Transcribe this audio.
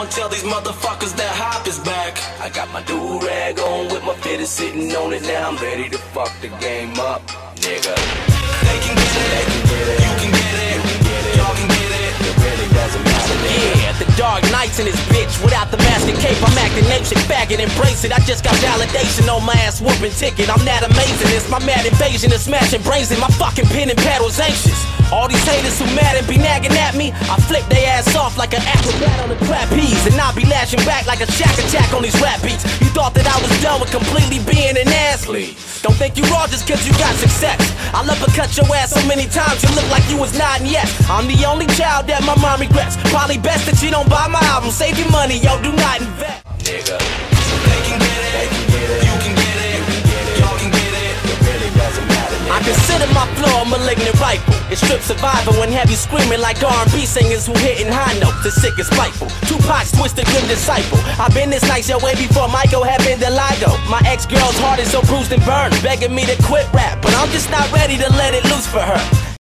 and tell these motherfuckers that hop is back. I got my do-rag on with my fitted sitting on it. Now I'm ready to fuck the game up, nigga. They can get it, you can get it, y'all can get it. It really doesn't matter, nigga. Yeah, the dark nights in this bitch. Without the mask and cape, I'm acting ancient, faggot, embrace it. I just got validation on my ass whooping ticket. I'm that amazing, it's my mad invasion of smashing brains in my fucking pen and paddle's anxious. All these haters who mad and be nagging at me, I flip they ass off like an acrobat on the trapeze. And I'll be lashing back like a shack attack on these rap beats. You thought that I was done with completely being an athlete. Don't think you raw just cause you got success. I'll uppercut your ass so many times you look like you was nodding yes. I'm the only child that my mom regrets. Probably best that you don't buy my album. Save your money, yo, do not invest. Nigga, they can get it, you can get it, y'all can get it. It really doesn't matter, nigga. I consider my flow a malignant rifle. It strips survivor when have you screaming like R&B singers who hitting high notes. The sick is spiteful. Tupac's twisted grim disciple. I've been this nice your way before Michael had been the Ligo. My ex-girl's heart is so bruised and burned, begging me to quit rap, but I'm just not ready to let it loose for her.